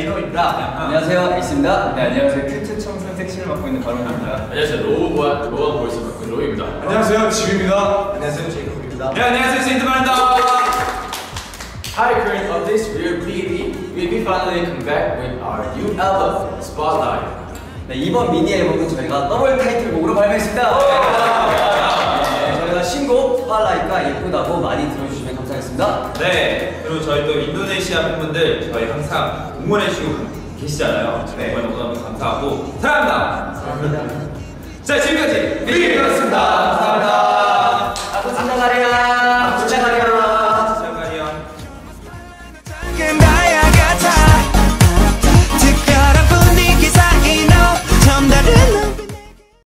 제노입니다. 안녕하세요, 에이스입니다. 네, 안녕하세요. 큐트 청순 섹시를 맡고 있는 바론입니다. 안녕하세요. 로우보안 보이스 맡고 있는 로이입니다. 안녕하세요, 지우입니다. 안녕하세요, 제이콥입니다. 네, 안녕하세요, 세인트만입니다. Hi, current updates. We'll be finally come back with our new album, Spotlight. 네, 이번 미니 앨범은 저희가 더블 타이틀곡으로 발매했습니다. 저희가 신곡 스팟라이트가 예쁘다고 많이 들어주시면 감사하겠습니다. 네, 그리고 저희 또 인도네시아 팬분들 저희 항상 응원해주고 계시잖아요. 네, 너무너무 감사하고 사랑합니다. 자, 지금까지 미니였습니다. 감사합니다. 아또 진짜 잘해요.